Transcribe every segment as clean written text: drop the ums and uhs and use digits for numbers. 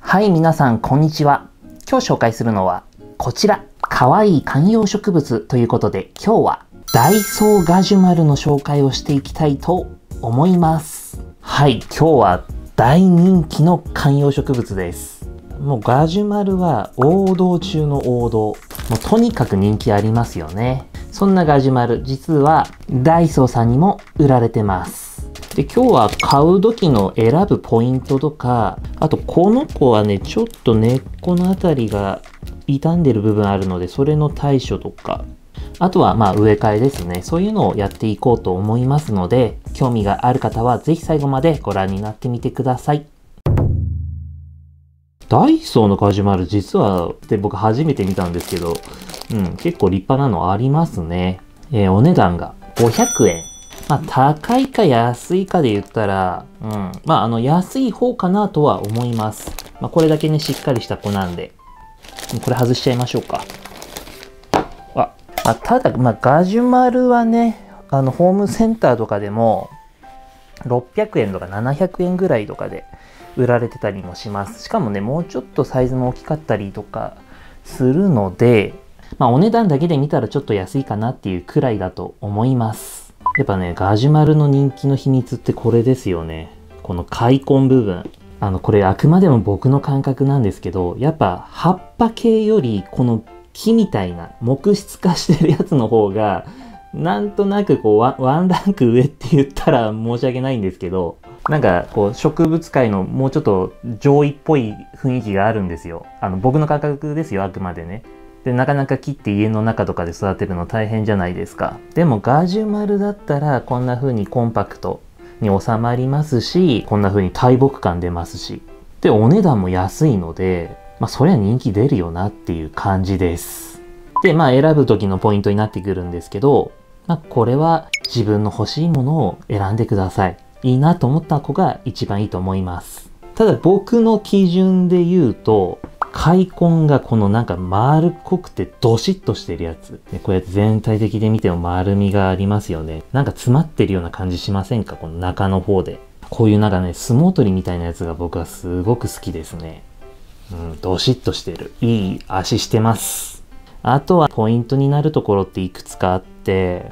はい、皆さん、こんにちは。今日紹介するのは、こちら、かわいい観葉植物ということで、今日は、ダイソーガジュマルの紹介をしていきたいと思います。はい、今日は大人気の観葉植物です。もうガジュマルは王道中の王道。もうとにかく人気ありますよね。そんなガジュマル、実はダイソーさんにも売られてます。で、今日は買う時の選ぶポイントとか、あとこの子はね、ちょっと根っこのあたりが傷んでる部分あるので、それの対処とか、あとは植え替えですね。そういうのをやっていこうと思いますので、興味がある方はぜひ最後までご覧になってみてください。ダイソーのガジュマル実はって僕初めて見たんですけど、結構立派なのありますね。お値段が500円。高いか安いかで言ったら、安い方かなとは思います。これだけね、しっかりした子なんで。これ外しちゃいましょうか。ただ、ガジュマルはね、ホームセンターとかでも、600円とか700円ぐらいとかで売られてたりもします。しかもね、もうちょっとサイズも大きかったりとかするので、お値段だけで見たらちょっと安いかなっていうくらいだと思います。やっぱね、ガジュマルの人気の秘密ってこれですよね。この開根部分。これあくまでも僕の感覚なんですけど、やっぱ葉っぱ系よりこの木みたいな木質化してるやつの方が、なんとなくワンランク上って言ったら申し訳ないんですけど、植物界のもうちょっと上位っぽい雰囲気があるんですよ。僕の感覚ですよ、あくまでね。で、なかなか木って家の中とかで育てるの大変じゃないですか。でもガジュマルだったらこんな風にコンパクトに収まりますし、こんな風に大木感出ますし。で、お値段も安いので、そりゃ人気出るよなっていう感じです。で、選ぶ時のポイントになってくるんですけど、これは自分の欲しいものを選んでください。いいなと思った子が一番いいと思います。ただ僕の基準で言うと、開根がこの丸っこくてドシッとしてるやつ。こうやって全体的で見ても丸みがありますよね。詰まってるような感じしませんか？この中の方で。こういう相撲取りみたいなやつが僕はすごく好きですね。ドシッとしてる。いい足してます。あとはポイントになるところっていくつかあって、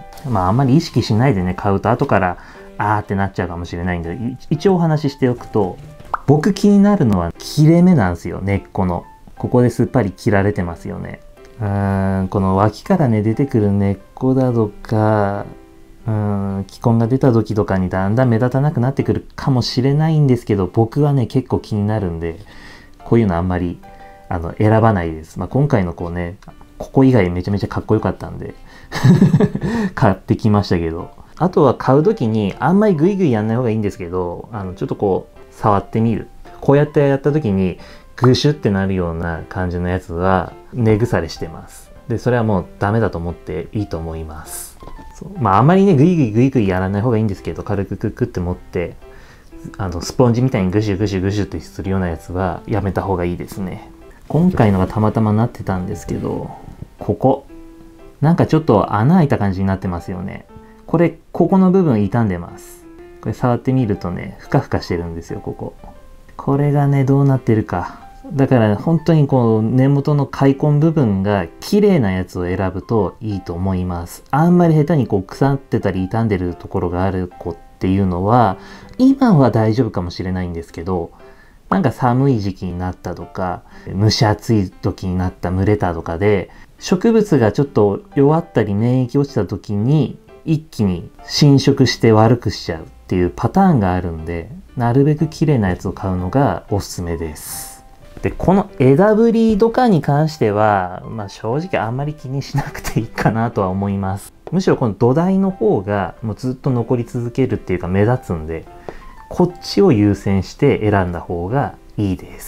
あんまり意識しないでね、買うと後からあーってなっちゃうかもしれないんで、一応お話ししておくと、僕気になるのは切れ目なんですよ、根っこの。ここですっぱり切られてますよね。この脇からね、出てくる根っこだとか、気根が出た時とかにだんだん目立たなくなってくるかもしれないんですけど、僕はね、結構気になるんで、こういうのあんまり、選ばないです。今回の子ね、ここ以外めちゃめちゃかっこよかったんで、買ってきましたけど。あとは買う時にあんまりグイグイやんない方がいいんですけど、ちょっと触ってみる。こうやってやった時にグシュってなるような感じのやつは根腐れしてます。で、それはもうダメだと思っていいと思います。あんまりね、グイグイやらない方がいいんですけど、軽くクックって持って、スポンジみたいにグシュグシュってするようなやつはやめた方がいいですね。今回のがたまたまなってたんですけど、ここ。ちょっと穴開いた感じになってますよね。ここの部分傷んでます。これ触ってみるとね、ふかふかしてるんですよ、ここ。これがね、どうなってるか。だから本当に根元の開根部分が綺麗なやつを選ぶといいと思います。あんまり下手に腐ってたり傷んでるところがある子っていうのは、今は大丈夫かもしれないんですけど、寒い時期になったとか、蒸し暑い時になった蒸れたとかで、植物がちょっと弱ったり免疫落ちた時に、一気に侵食して悪くしちゃうっていうパターンがあるんで、なるべく綺麗なやつを買うのがおすすめです。で、この枝ぶりとかに関しては、正直あんまり気にしなくていいかなとは思います。むしろこの土台の方がもうずっと残り続けるっていうか目立つんで、こっちを優先して選んだ方がいいです。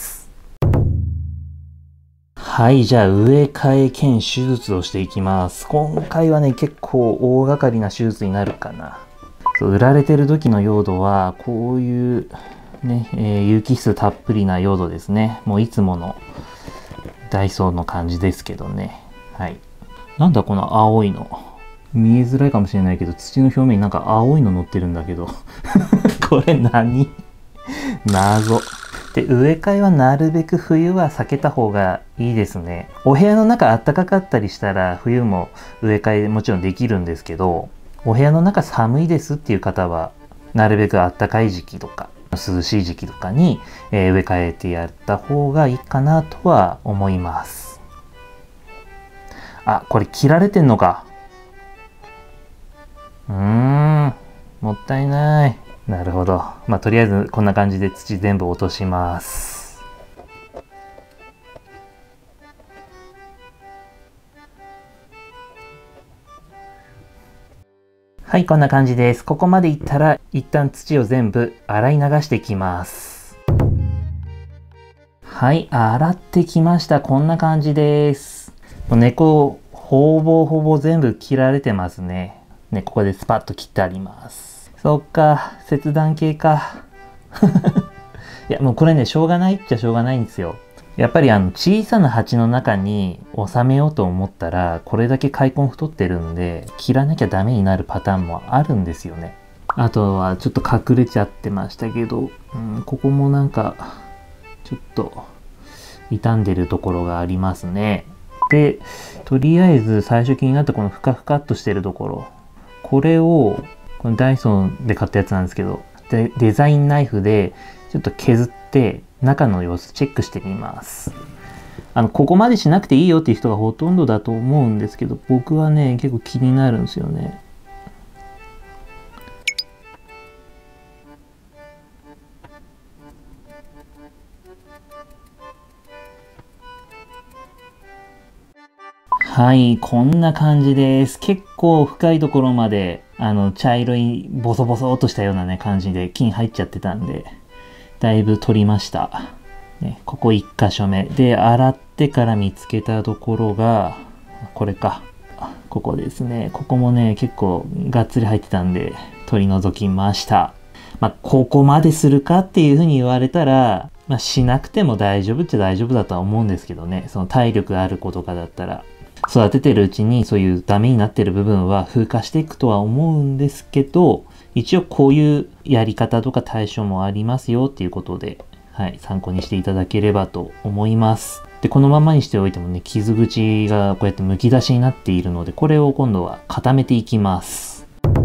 はい、じゃあ植え替え兼手術をしていきます。今回はね、結構大掛かりな手術になるかな。売られてる時の用土は、こういうね、有機質たっぷりな用土ですね。もういつものダイソーの感じですけどね。はい。なんだこの青いの。見えづらいかもしれないけど、土の表面に青いの乗ってるんだけど。これ何？謎。 で、植え替えはなるべく冬は避けた方がいいですね。お部屋の中暖かかったりしたら冬も植え替えもちろんできるんですけど、お部屋の中寒いですっていう方はなるべく暖かい時期とか涼しい時期とかに、植え替えてやった方がいいかなとは思います。あ、これ切られてんのか。もったいない。なるほど。まあ、とりあえずこんな感じで土全部落とします。はい、こんな感じです。ここまでいったら、一旦土を全部洗い流していきます。はい、洗ってきました。こんな感じです。根っこ、ほぼ全部切られてますね。ね、ここでスパッと切ってあります。そっか、切断系か。いや、もうこれね、しょうがないっちゃしょうがないんですよ。やっぱり小さな鉢の中に収めようと思ったら、これだけ開根太ってるんで、切らなきゃダメになるパターンもあるんですよね。あとはちょっと隠れちゃってましたけど、ここもなんか、ちょっと傷んでるところがありますね。で、とりあえず最初気になったこのふかふかっとしてるところ。これを、このダイソンで買ったやつなんですけど、デザインナイフでちょっと削って中の様子チェックしてみます。ここまでしなくていいよっていう人がほとんどだと思うんですけど、僕はね、結構気になるんですよね。はい、こんな感じです。結構深いところまで、茶色いボソボソっとしたようなね、感じで菌入っちゃってたんで、だいぶ取りました。ね、ここ1箇所目。で、洗ってから見つけたところが、これか。ここですね。ここもね、結構がっつり入ってたんで、取り除きました。まあ、ここまでするかっていうふうに言われたら、まあ、しなくても大丈夫っちゃ大丈夫だとは思うんですけどね。その体力ある子とかだったら。育ててるうちにそういうダメになってる部分は風化していくとは思うんですけど、一応こういうやり方とか対処もありますよっていうことで、はい、参考にしていただければと思います。で、このままにしておいてもね、傷口がこうやって剥き出しになっているので、これを今度は固めていきます。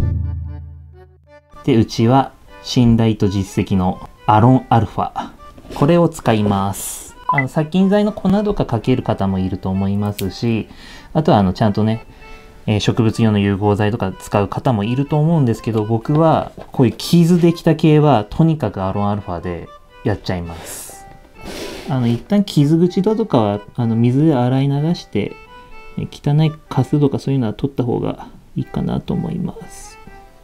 で、うちは信頼と実績のアロンアルファ。これを使います。殺菌剤の粉とかかける方もいると思いますし、あとはちゃんとね、植物用の融合剤とか使う方もいると思うんですけど、僕はこういう傷できた系はとにかくアロンアルファでやっちゃいます。一旦傷口だとかは水で洗い流して、汚いカスとかそういうのは取った方がいいかなと思います。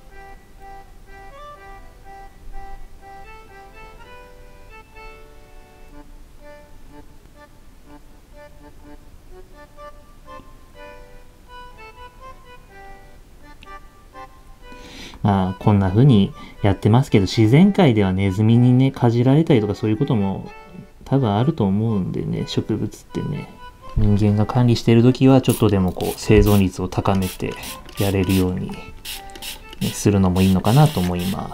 まあ、こんな風にやってますけど、自然界ではネズミにね、かじられたりとかそういうことも多分あると思うんでね、植物ってね。人間が管理してる時はちょっとでもこう生存率を高めてやれるように、ね、するのもいいのかなと思います。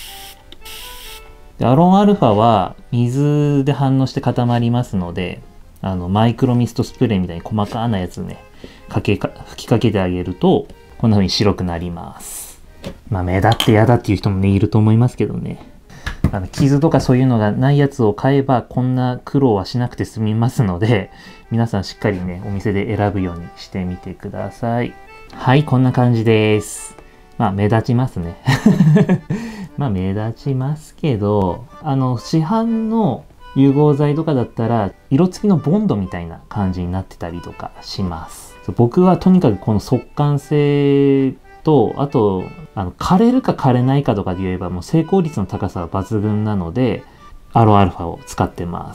でアロンアルファは水で反応して固まりますので、マイクロミストスプレーみたいに細かなやつね、吹きかけてあげると、こんな風に白くなります。まあ、目立って嫌だっていう人もね、いると思いますけどね。傷とかそういうのがないやつを買えば、こんな苦労はしなくて済みますので、皆さんしっかりね、お店で選ぶようにしてみてください。はい、こんな感じです。まあ、目立ちますね。まあ、目立ちますけど、市販の融合剤とかだったら、色付きのボンドみたいな感じになってたりとかします。僕はとにかくこの速乾性と、あと、枯れるか枯れないかとかで言えば、もう成功率の高さは抜群なので、アロンアルファを使ってます。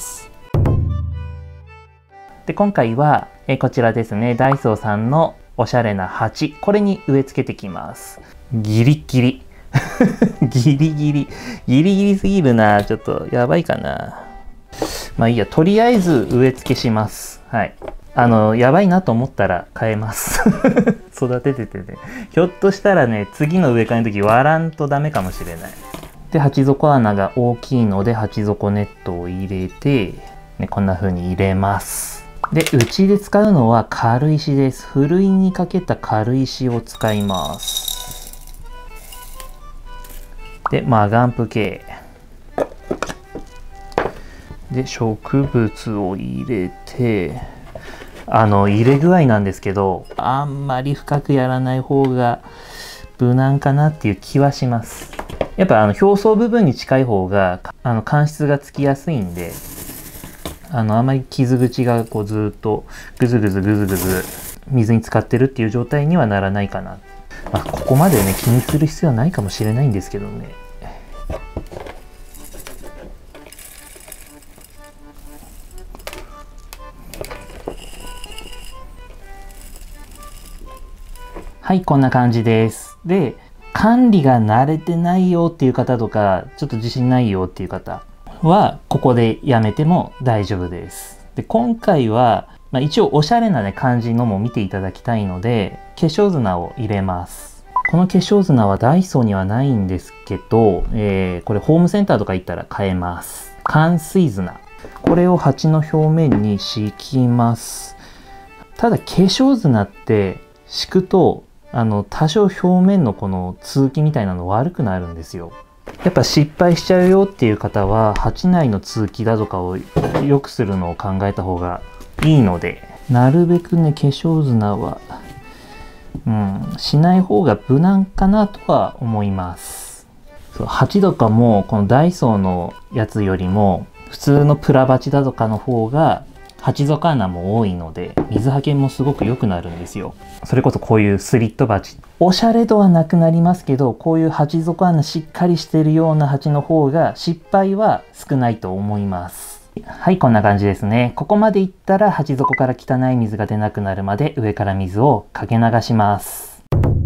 で、今回は、こちらですね、ダイソーさんのおしゃれな鉢、これに植え付けてきます。ギリギリ。ギリギリすぎるな。ちょっとやばいかな。まあいいや、とりあえず植え付けします。はい。やばいなと思ったら変えます。育てててね。ひょっとしたらね、次の植え替えの時割らんとダメかもしれない。 で、鉢底穴が大きいので鉢底ネットを入れて、ね、こんな風に入れます。で、うちで使うのは軽石です。ふるいにかけた軽石を使います。で、マガンプ系。で、植物を入れて、入れ具合なんですけど、あんまり深くやらない方が無難かなっていう気はします。やっぱ表層部分に近い方が間質がつきやすいんで、あまり傷口がこうずっとぐずぐずぐずぐず水に浸かってるっていう状態にはならないかな。まあ、ここまでね気にする必要はないかもしれないんですけどね。はい、こんな感じです。で、管理が慣れてないよっていう方とか、ちょっと自信ないよっていう方は、ここでやめても大丈夫です。で、今回は、一応おしゃれなね、感じのも見ていただきたいので、化粧砂を入れます。この化粧砂はダイソーにはないんですけど、これホームセンターとか行ったら買えます。寒水砂。これを鉢の表面に敷きます。ただ、化粧砂って敷くと、多少表面のこの通気みたいなの悪くなるんですよ。やっぱ失敗しちゃうよっていう方は鉢内の通気だとかを良くするのを考えた方がいいので、なるべくね化粧砂はしない方が無難かなとは思います。鉢とかもこのダイソーのやつよりも普通のプラ鉢だとかの方が鉢底穴も多いので水はけもすごく良くなるんですよ。それこそこういうスリット鉢、おしゃれ度はなくなりますけど、こういう鉢底穴しっかりしているような鉢の方が失敗は少ないと思います。はい、こんな感じですね。ここまでいったら鉢底から汚い水が出なくなるまで上から水をかけ流します。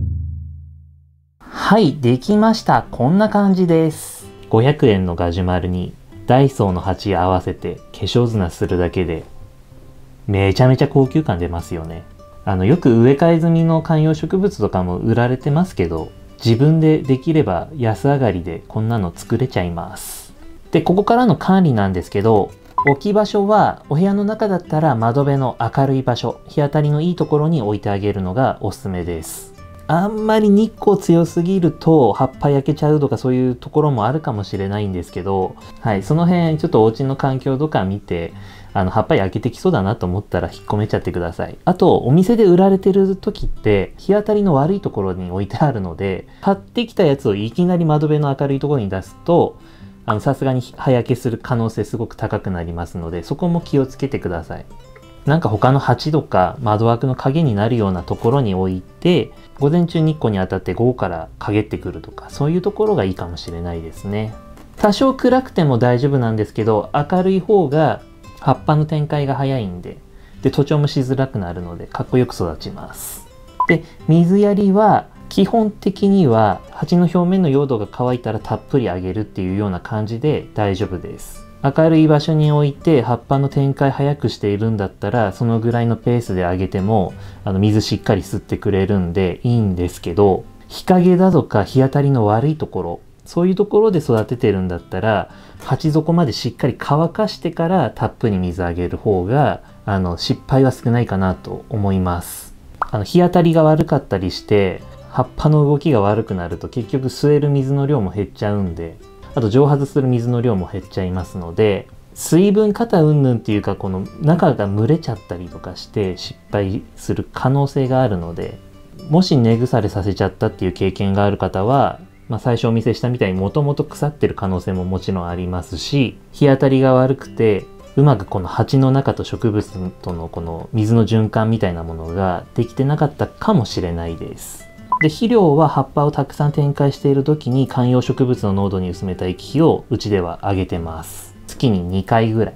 はい、できました。こんな感じです。500円のガジュマルにダイソーの鉢合わせて化粧砂するだけでめちゃめちゃ高級感出ますよね。よく植え替え済みの観葉植物とかも売られてますけど、自分でできれば安上がりでこんなの作れちゃいます。で、ここからの管理なんですけど、置き場所はお部屋の中だったら窓辺の明るい場所、日当たりのいいところに置いてあげるのがおすすめです。あんまり日光強すぎると葉っぱ焼けちゃうとかそういうところもあるかもしれないんですけど、はい、その辺ちょっとお家の環境とか見て、葉っぱ焼けてきそうだなと思ったら引っ込めちゃってください。あと、お店で売られてる時って、日当たりの悪いところに置いてあるので、買ってきたやつをいきなり窓辺の明るいところに出すと、さすがに葉焼けする可能性すごく高くなりますので、そこも気をつけてください。なんか他の鉢とか窓枠の影になるようなところに置いて、午前中日光に当たって午後から陰ってくるとか、そういうところがいいかもしれないですね。多少暗くても大丈夫なんですけど、明るい方が葉っぱの展開が早いんで、徒長もしづらくなるのでかっこよく育ちます。で、水やりは基本的には鉢の表面の用土が乾いたらたっぷりあげるっていうような感じで大丈夫です。明るい場所に置いて葉っぱの展開早くしているんだったらそのぐらいのペースであげても水しっかり吸ってくれるんでいいんですけど、日陰だとか日当たりの悪いところ、そういうところで育ててるんだったら鉢底までしっかり乾かしてからたっぷり水あげる方が失敗は少ないかなと思います。日当たりが悪かったりして葉っぱの動きが悪くなると結局吸える水の量も減っちゃうんで、あと蒸発する水の量も減っちゃいますので、水分過多云々っていうかこの中が蒸れちゃったりとかして失敗する可能性があるので、もし根腐れさせちゃったっていう経験がある方は最初お見せしたみたいにもともと腐ってる可能性ももちろんありますし、日当たりが悪くてうまくこの鉢の中と植物とのこの水の循環みたいなものができてなかったかもしれないです。で、肥料は葉っぱをたくさん展開している時に観葉植物の濃度に薄めた液肥をうちではあげてます。月に2回ぐらい。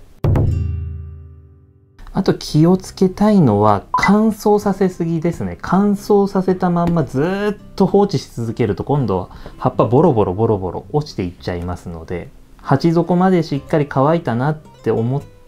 あと気をつけたいのは乾燥させすぎですね。乾燥させたまんまずっと放置し続けると今度は葉っぱボロボロ落ちていっちゃいますので、鉢底までしっかり乾いたなって思っ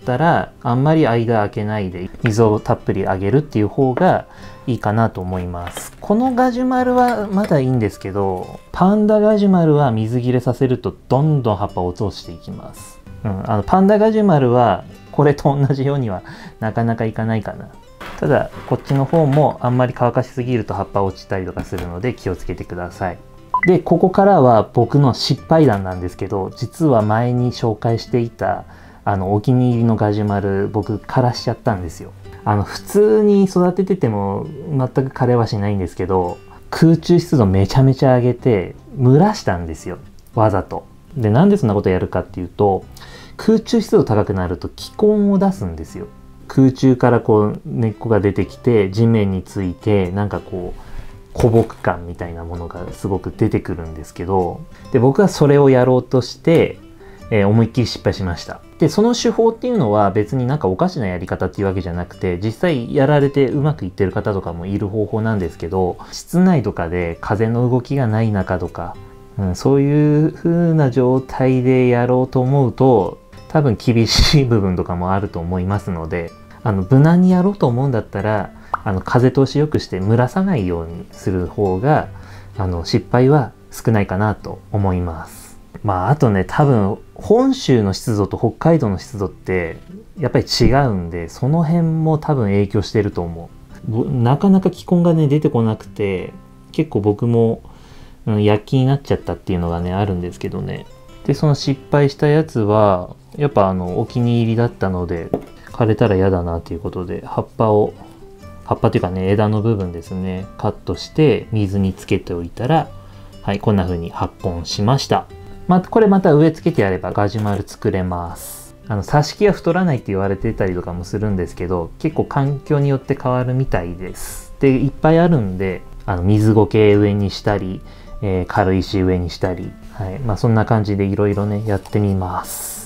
ったらあんまり間空けないで水をたっぷりあげるっていう方がいいかなと思います。このガジュマルはまだいいんですけど、パンダガジュマルは水切れさせるとどんどん葉っぱを落としていきます。パンダガジュマルはこれと同じようにはなかなかいかないかな。ただこっちの方もあんまり乾かしすぎると葉っぱ落ちたりとかするので気をつけてください。で、ここからは僕の失敗談なんですけど、実は前に紹介していたお気に入りのガジュマル、僕枯らしちゃったんですよ。普通に育ててても全く枯れはしないんですけど、空中湿度めちゃめちゃ上げて蒸らしたんですよ、わざと。で、なんでそんなことやるかっていうと、空中湿度高くなると気根を出すんですよ。空中からこう根っこが出てきて地面について、なんかこう古木感みたいなものがすごく出てくるんですけど、で僕はそれをやろうとして、思いっきり失敗しました。でその手法っていうのは別になんかおかしなやり方っていうわけじゃなくて、実際やられてうまくいってる方とかもいる方法なんですけど、室内とかで風の動きがない中とか、そういう風な状態でやろうと思うと多分厳しい部分とかもあると思いますので、無難にやろうと思うんだったら風通しよくして蒸らさないようにする方が失敗は少ないかなと思います。まああとね、多分本州の湿度と北海道の湿度ってやっぱり違うんで、その辺も多分影響してると思う。なかなか気根がね出てこなくて、結構僕も躍起になっちゃったっていうのがねあるんですけどね。でその失敗したやつはやっぱお気に入りだったので、枯れたら嫌だなということで葉っぱというかね、枝の部分ですね、カットして水につけておいたら、はい、こんな風に発根しました。これまた植え付けてやればガジュマル作れます。挿し木は太らないって言われてたりとかもするんですけど、結構環境によって変わるみたいです。でいっぱいあるんで、水苔植えにしたり、軽石植えにしたり、はい、そんな感じでいろいろねやってみます。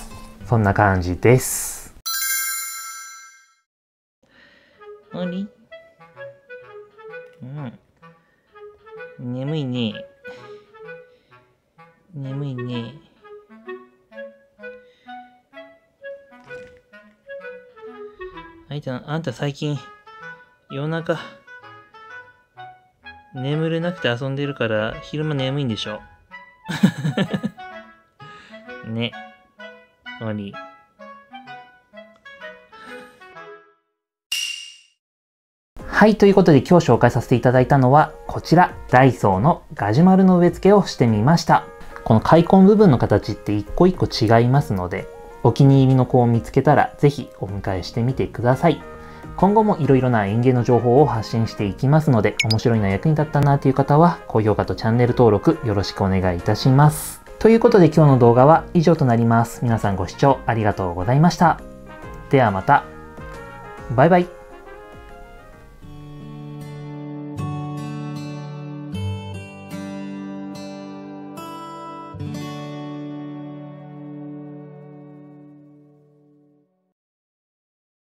そんな感じです。あれ、眠いね。眠いね。あんた最近夜中眠れなくて遊んでるから昼間眠いんでしょね。あり。はい、ということで今日紹介させていただいたのはこちら、ダイソーのガジュマルの植え付けをしてみました。この開根部分の形って一個一個違いますので、お気に入りの子を見つけたらぜひお迎えしてみてください。今後もいろいろな園芸の情報を発信していきますので、面白いな、役に立ったなという方は高評価とチャンネル登録よろしくお願いいたします。ということで今日の動画は以上となります。皆さんご視聴ありがとうございました。ではまた。バイバイ。